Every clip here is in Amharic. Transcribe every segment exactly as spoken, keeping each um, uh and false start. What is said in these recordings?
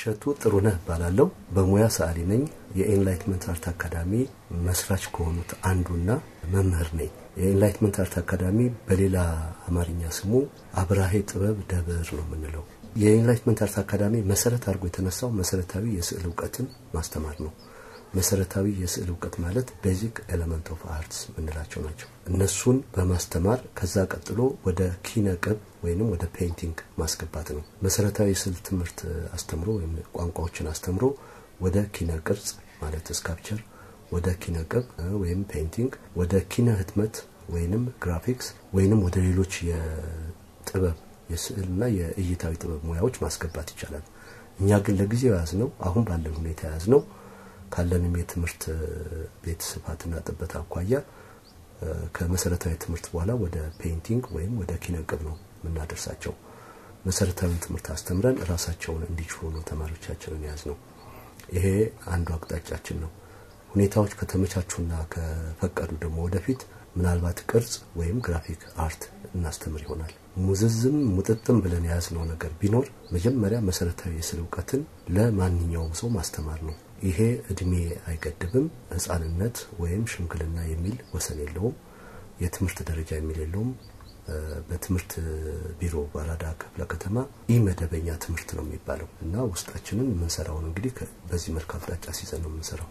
እሸቱ ጥሩነህ ባላለው በሙያ ሰዓሊ ነኝ የኤንላይትመንት አርት አካዳሚ መስራች ከሆኑት አንዱና መምህር ነኝ የኤንላይትመንት አርት አካዳሚ በሌላ አማርኛ ስሙ አብራሄ ጥበብ ደብር ነው የምንለው የኤንላይትመንት አርት አካዳሚ መሰረት አድርጎ የተነሳው መሰረታዊ የስዕል ዕውቀትን ማስተማር ነው መሰረታዊ የስዕል ዕውቀት ማለት ቤዚክ ኤሌመንት ኦፍ አርትስ ምንላቸው ናቸው እነሱን በማስተማር ከዛ ቀጥሎ ወደ ኪነ ቅብ ወይንም ወደ ፔይንቲንግ ማስገባት ነው መሰረታዊ የስዕል ትምህርት አስተምሮ ወይም ቋንቋዎችን አስተምሮ ወደ ኪነ ቅርጽ ማለት ስካልፕቸር ወደ ኪነ ቅብ ወይም ፔይንቲንግ ወደ ኪነ ህትመት ወይንም ግራፊክስ ወይንም ወደ ሌሎች የጥበብ የስዕልና የእይታዊ ጥበብ ሙያዎች ማስገባት ይቻላል እኛ ግን ለጊዜው ያዝነው አሁን ባለው ሁኔታ ያዝነው ካለንም የትምህርት ቤት ስፋትና ጥበት አቋያ ከመሰረታዊ ትምህርት በኋላ ወደ ፔይንቲንግ ወይም ወደ ኪነ ቅብ ነው ምናደርሳቸው መሰረታዊ ትምህርት አስተምረን ራሳቸውን እንዲችሉ ነው ተማሪዎቻችንን ያዝነው ይሄ አንዱ አቅጣጫችን ነው ሁኔታዎች ከተመቻቹና ከፈቀዱ ደግሞ ወደፊት ምናልባት ቅርጽ ወይም ግራፊክ አርት እናስተምር ይሆናል ሙዝዝም ሙጥጥም ብለን ያዝነው ነገር ቢኖር መጀመሪያ መሰረታዊ የስዕል ዕውቀትን ለማንኛውም ሰው ማስተማር ነው ይሄ እድሜ አይገድብም ህፃንነት ወይም ሽምግልና የሚል ወሰን የለውም የትምህርት ደረጃ የሚል የለውም በትምህርት ቢሮ ባራዳ ክፍለ ከተማ ኢመደበኛ ትምህርት ነው የሚባለው እና ውስጣችንን ምንሰራው እንግዲህ በዚህ መልኩ አቅጣጫ ሲዘን ነው ምንሰራው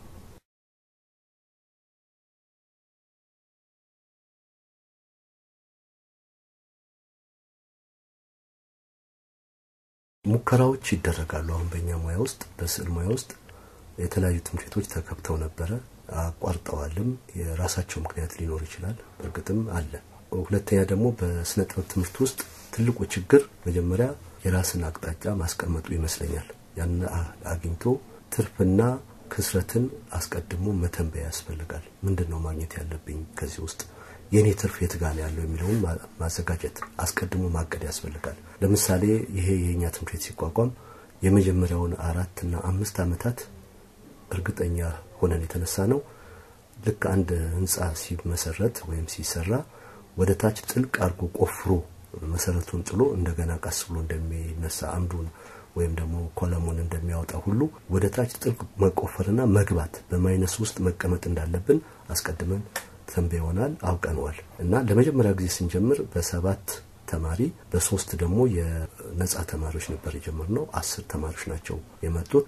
ሙከራዎች ይደረጋሉ አሁን በእኛ ሙያ ውስጥ በስዕል ሙያ ውስጥ የተለያዩ ትምህርቶች ተከፍተው ነበር አቋርጠዋልም የራሳቸው ምክንያት ሊኖር ይችላል በርግጥም አለ ሁለተኛ ደግሞ በስነ ጥበብ ትምህርት ውስጥ ትልቁ ችግር መጀመሪያ የራስን አቅጣጫ ማስቀመጡ ይመስለኛል ያን አግኝቶ ትርፍና ክስረትን አስቀድሞ መተንበያ ያስፈልጋል ምንድነው ማግኘት ያለብኝ ከዚህ ውስጥ የኔ ትርፍ የትጋን ያለው የሚለውን ማዘጋጀት አስቀድሞ ማቀድ ያስፈልጋል ለምሳሌ ይሄ የኛ ትምህርት ሲቋቋም የመጀመሪያውን አራት እና አምስት አመታት እርግጠኛ ሆነን የተነሳ ነው ልክ አንድ ህንጻ ሲመሰረት ወይም ሲሰራ ወደ ታች ጥልቅ አርጎ ቆፍሮ መሰረቱን ጥሎ እንደገና ቀስ ብሎ እንደሚነሳ አምዱን ወይም ደግሞ ኮለሙን እንደሚያወጣ ሁሉ ወደ ታች ጥልቅ መቆፈርና መግባት በማይነስ ውስጥ መቀመጥ እንዳለብን አስቀድመን ተንበየናል አውቀናል እና ለመጀመሪያ ጊዜ ስንጀምር በሰባት ተማሪ በሶስት ደግሞ የነጻ ተማሪዎች ነበር የጀመርነው አስር ተማሪዎች ናቸው የመጡት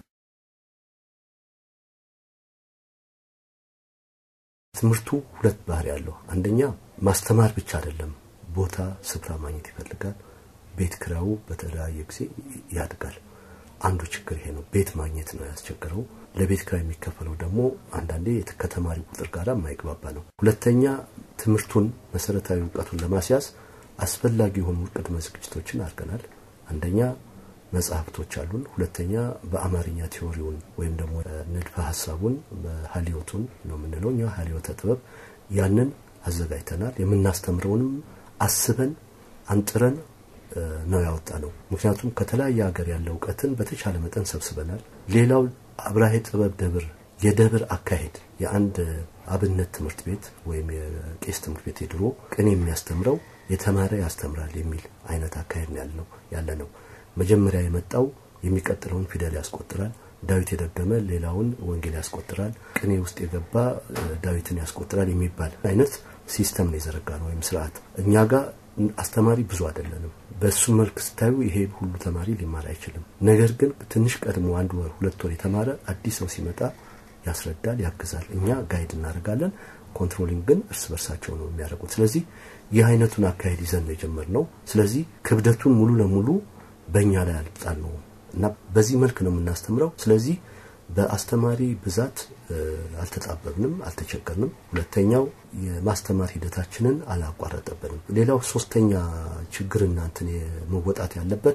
ትምህርቱ ሁለት ባህሪ ያለው አንደኛ ማስተማር ብቻ አይደለም ቦታ ስፍራ ማግኘት ይፈልጋል ቤት ክራው በተለያየ ጊዜ ያድጋል አንዱ ችግር ይሄ ነው ቤት ማግኘት ነው ያስቸገረው ለቤት ክራይ የሚከፈለው ደግሞ አንዳንዴ ከተማሪ ቁጥር ጋር ማይግባባ ነው ሁለተኛ ትምህርቱን መሰረታዊ ዕውቀቱን ለማስያዝ አስፈላጊ የሆኑ ቅድመ ዝግጅቶችን አድርገናል አንደኛ መጽሐፍቶች አሉን ሁለተኛ በአማርኛ ቲዮሪውን ወይም ደግሞ ንድፈ ሐሳቡን በሃሊዮቱን ነው ምንለው ኛ ሃሊዮት ጥበብ ያንን አዘጋጅተናል የምናስተምረውንም አስበን አንጥረን ነው ያወጣነው ምክንያቱም ከተለያየ ሀገር ያለው ዕውቀትን በተቻለ መጠን ሰብስበናል ሌላው አብራሄ ጥበብ ደብር የደብር አካሄድ የአንድ አብነት ትምህርት ቤት ወይም የቄስ ትምህርት ቤት ድሮ ቅኔ የሚያስተምረው የተማረ ያስተምራል የሚል አይነት አካሄድ ነው ያለው ያለነው መጀመሪያ የመጣው የሚቀጥለውን ፊደል ያስቆጥራል ዳዊት የደገመ ሌላውን ወንጌል ያስቆጥራል ቅኔ ውስጥ የገባ ዳዊትን ያስቆጥራል የሚባል አይነት ሲስተም ነው የዘረጋነው ወይም ስርዓት እኛ ጋር አስተማሪ ብዙ አይደለንም በሱ መልክ ስታዩ ይሄ ሁሉ ተማሪ ሊማር አይችልም ነገር ግን ትንሽ ቀድሞ አንድ ወር ሁለት ወር የተማረ አዲስ ሰው ሲመጣ ያስረዳል ያግዛል እኛ ጋይድ እናደርጋለን ኮንትሮሊንግ ግን እርስ በርሳቸው ነው የሚያደርጉት ስለዚህ ይህ አይነቱን አካሄድ ይዘን ነው የጀመርነው ስለዚህ ክብደቱን ሙሉ ለሙሉ በእኛ ላይ አልጣልነው እና በዚህ መልክ ነው የምናስተምረው ስለዚህ በአስተማሪ ብዛት አልተጣበብንም አልተቸገርንም ሁለተኛው የማስተማር ሂደታችንን አላቋረጠብንም ሌላው ሶስተኛ ችግርና እንትን መወጣት ያለበት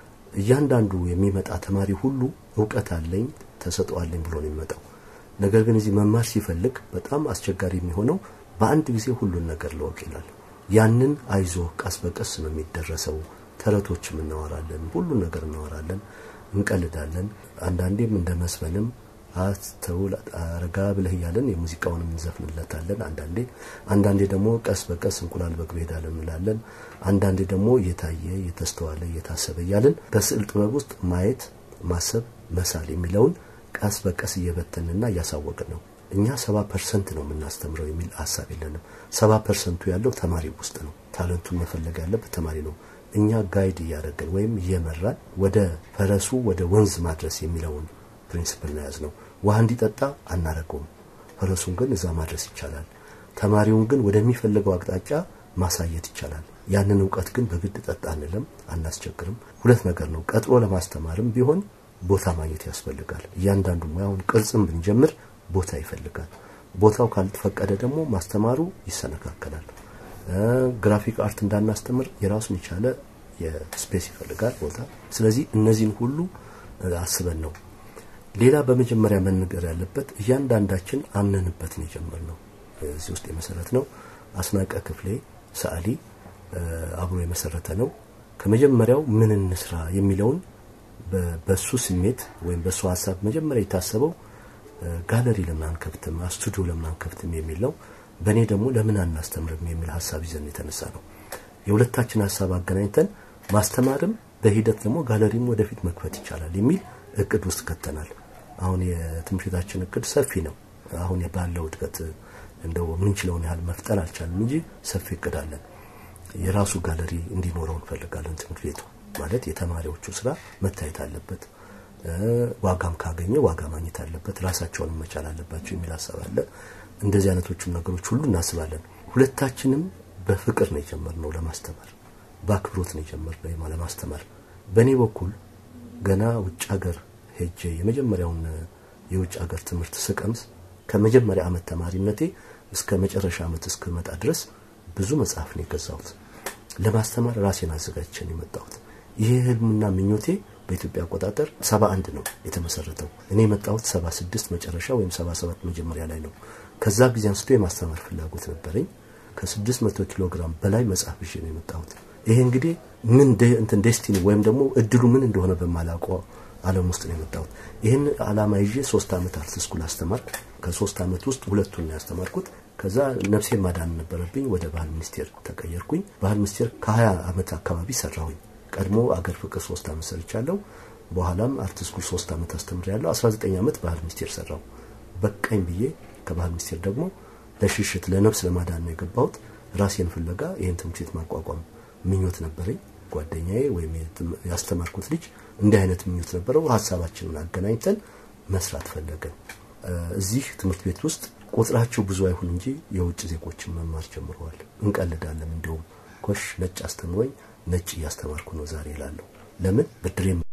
እያንዳንዱ የሚመጣ ተማሪ ሁሉ ዕውቀት አለኝ ተሰጥቷለኝ ብሎ ነው የሚመጣው ነገር ግን እዚህ መማር ሲፈልግ በጣም አስቸጋሪ የሚሆነው በአንድ ጊዜ ሁሉን ነገር ለወቅ ይላል ያንን አይዞ ቀስ በቀስ ነው የሚደረሰው ተረቶችም እናወራለን ሁሉ ነገር እናወራለን እንቀልዳለን አንዳንዴም እንደመስፈንም አስተውል አረጋ ብለህ ያለን የሙዚቃውን እንዘፍንለታለን አንዳንዴ አንዳንዴ ደግሞ ቀስ በቀስ እንቁላል በግቤዳለን እንላለን አንዳንዴ ደግሞ የታየ የተስተዋለ የታሰበ ያለን በስዕል ጥበብ ውስጥ ማየት ማሰብ መሳል የሚለውን ቀስ በቀስ እየበተንና ያሳወቅን ነው እኛ ሰባ ፐርሰንት ነው የምናስተምረው የሚል ሐሳብ የለንም ሰባ ፐርሰንት ያለው ተማሪ ውስጥ ነው ታለንቱን መፈለግ ያለበት ተማሪ ነው እኛ ጋይድ ያደረገን ወይም የመራን ወደ ፈረሱ ወደ ወንዝ ማድረስ የሚለውን ፕሪንሲፕል ነው ያዝነው ውሃ እንዲጠጣ አናረጋውም ፈረሱን ግን እዛ ማድረስ ይቻላል ተማሪውን ግን ወደሚፈልገው አቅጣጫ ማሳየት ይቻላል ያንን ዕውቀት ግን በግድ ጠጣ አንልም አናስቸግርም ሁለት ነገር ነው ቀጥሮ ለማስተማርም ቢሆን ቦታ ማግኘት ያስፈልጋል እያንዳንዱ ሙያውን ቅርጽም ብንጀምር ቦታ ይፈልጋል ቦታው ካልተፈቀደ ደግሞ ማስተማሩ ይሰነካከላል ግራፊክ አርት እንዳናስተምር የራሱን ይቻለ የስፔስ ይፈልጋል ቦታ ስለዚህ እነዚህን ሁሉ አስበን ነው ሌላ በመጀመሪያ መነገር ያለበት እያንዳንዳችን አምነንበት ነው የጀመርነው እዚህ ውስጥ የመሰረት ነው አስናቀ ክፍሌ ሰዓሊ አብሮ የመሰረተ ነው ከመጀመሪያው ምን እንስራ የሚለውን በሱ ስሜት ወይም በሱ ሐሳብ መጀመሪያ የታሰበው ጋለሪ ለማን ከፍተም ስቱዲዮ ለማን ከፍተም የሚለው በኔ ደግሞ ለምን አናስተምርም የሚል ሐሳብ ይዘን የተነሳ ነው የሁለታችን ሐሳብ አገናኝተን ማስተማርም በሂደት ደግሞ ጋለሪም ወደፊት መክፈት ይቻላል የሚል እቅድ ውስጥ ከተናል አሁን የትምሽታችን እቅድ ሰፊ ነው አሁን የባለው እድገት እንደው ምን ይችላል ያህል መፍጠር አልቻለም እንጂ ሰፊ እቅድ አለን የራሱ ጋለሪ እንዲኖረው እንፈልጋለን ትምርት ቤቱ ማለት የተማሪዎቹ ስራ መታየት አለበት ዋጋም ካገኘ ዋጋ ማግኘት አለበት ራሳቸውን መቻል አለባቸው የሚል ሐሳብ አለ እንደዚህ አይነቶቹ ነገሮች ሁሉ እናስባለን ሁለታችንም በፍቅር ነው የጀመርነው ለማስተማር ባክብሮት ነው የጀመርነው ለማስተማር በኔ በኩል ገና ውጭ ሀገር ሄጄ የመጀመሪያውን የውጭ ሀገር ትምህርት ስቀምስ ከመጀመሪያ አመት ተማሪነቴ እስከ መጨረሻ አመት እስከመጣ ድረስ ብዙ መጽሐፍ ነው የገዛሁት ለማስተማር ራሴን አዘጋጅቼ ነው የመጣሁት ይሄ ህልምና ምኞቴ በኢትዮጵያ አቆጣጠር ሰባ አንድ ነው የተመሰረተው እኔ መጣሁት ሰባ ስድስት መጨረሻ ወይም ሰባ ሰባት መጀመሪያ ላይ ነው ከዛ ጊዜ አንስቶ የማስተማር ፍላጎት ነበረኝ ከ600 ኪሎ ግራም በላይ መጽሐፍ ይዤ ነው የመጣሁት ይሄ እንግዲህ ምን እንትን ዴስቲኒ ወይም ደግሞ እድሉ ምን እንደሆነ በማላውቀው ዓለም ውስጥ ነው የመጣሁት ይሄን ዓላማ ይዤ ሶስት አመት አርት ስኩል አስተማርኩ ከሶስት አመት ውስጥ ሁለቱን ነው ያስተማርኩት ከዛ ነፍሴ ማዳን ነበረብኝ ወደ ባህል ሚኒስቴር ተቀየርኩኝ ባህል ሚኒስቴር ከ20 አመት አካባቢ ሰራሁኝ ቀድሞ አገር ፍቅር ሶስት አመት ሰርቻለሁ በኋላም አርት ስኩል ሶስት አመት አስተምሬያለሁ አስራ ዘጠኝ አመት ባህል ሚኒስቴር ሰራው በቀኝ ብዬ ከባህል ሚኒስቴር ደግሞ ለሽሽት ለነፍስ ለማዳን ነው የገባሁት ራሴን ፍለጋ ይሄን ትምህርት ቤት ማቋቋም ምኞት ነበረኝ ጓደኛዬ ወይም ያስተማርኩት ልጅ እንደ አይነት ምኞት ነበረው ሐሳባችንን አገናኝተን መስራት ፈለገን እዚህ ትምህርት ቤት ውስጥ ቁጥራቸው ብዙ አይሁን እንጂ የውጭ ዜጎችን መማር ጀምረዋል እንቀልዳለን እንደውም ኮሽ ነጭ አስተምሮኝ ነጭ ያስተማርኩ ነው ዛሬ ይላል ለምን በድሬም